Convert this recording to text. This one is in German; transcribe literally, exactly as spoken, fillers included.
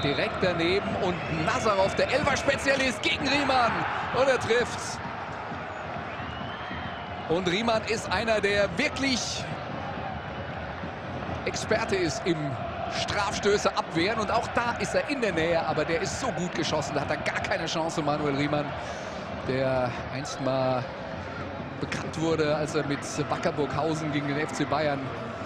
direkt daneben und Nazarov, der Elfer-Spezialist gegen Riemann. Und er trifft. Und Riemann ist einer, der wirklich Experte ist im Strafstöße abwehren. Und auch da ist er in der Nähe, aber der ist so gut geschossen, da hat er gar keine Chance, Manuel Riemann, der einst mal bekannt wurde, als er mit Wacker Burghausen gegen den F C Bayern